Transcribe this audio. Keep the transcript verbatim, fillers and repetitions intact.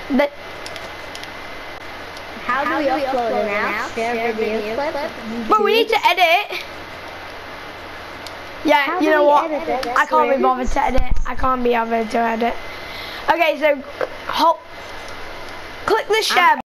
The, How do we upload it now? Share video clip? but we need to edit. Yeah, How you do know we what? edit it? I can't be bothered to edit. I can't be bothered to edit. Okay, so hold, click the share.